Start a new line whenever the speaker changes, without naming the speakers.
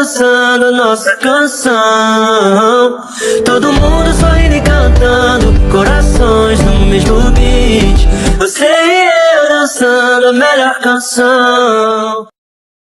dançando nossa canção. Todo mundo sorrindo e cantando, corações no mesmo beat. Você e eu dançando a melhor canção.